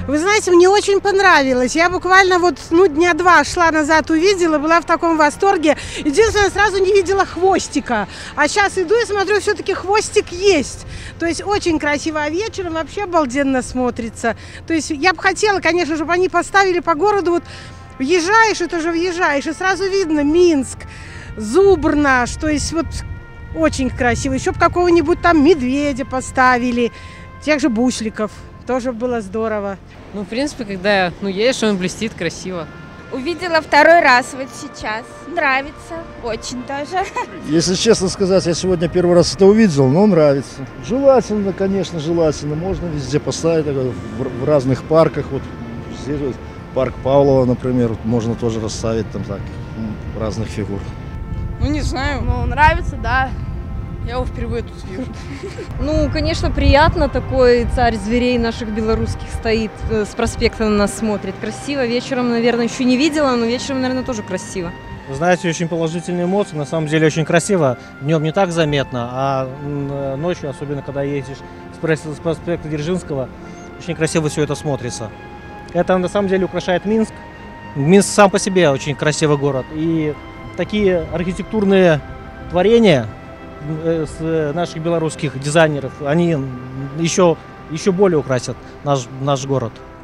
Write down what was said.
Вы знаете, мне очень понравилось. Я буквально вот дня 2 шла назад, увидела, была в таком восторге. Единственное, сразу не видела хвостика. А сейчас иду и смотрю, все-таки хвостик есть. То есть очень красиво, а вечером вообще обалденно смотрится. То есть я бы хотела, конечно, чтобы они поставили по городу, вот въезжаешь, это же въезжаешь, и сразу видно Минск, Зубр наш, то есть вот очень красиво. Еще бы какого-нибудь там медведя поставили, тех же бусликов. Тоже было здорово. Ну, в принципе, когда едешь, он блестит красиво. Увидела второй раз вот сейчас. Нравится. Очень даже. Если честно сказать, я сегодня первый раз это увидел, но нравится. Желательно, конечно, желательно. Можно везде поставить, в разных парках. Вот здесь вот парк Павлова, например, можно тоже расставить там так разных фигур. Ну, не знаю. Ну, нравится, да. Я его впервые тут вижу. Ну, конечно, приятно, такой царь зверей наших белорусских стоит, с проспекта на нас смотрит. Красиво. Вечером, наверное, еще не видела, но вечером, наверное, тоже красиво. Вы знаете, очень положительные эмоции, на самом деле очень красиво. Днем не так заметно, а ночью, особенно когда ездишь с проспекта Дзержинского, очень красиво все это смотрится. Это на самом деле украшает Минск. Минск сам по себе очень красивый город. И такие архитектурные творения с наших белорусских дизайнеров, они еще более украсят наш город.